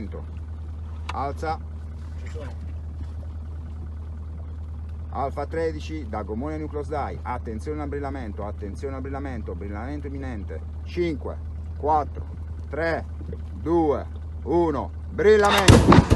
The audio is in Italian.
brillamento. Alza. Ci sono. Alfa 13 da gommone Nucleus Die. Attenzione al brillamento, brillamento imminente. 5, 4, 3, 2, 1, brillamento.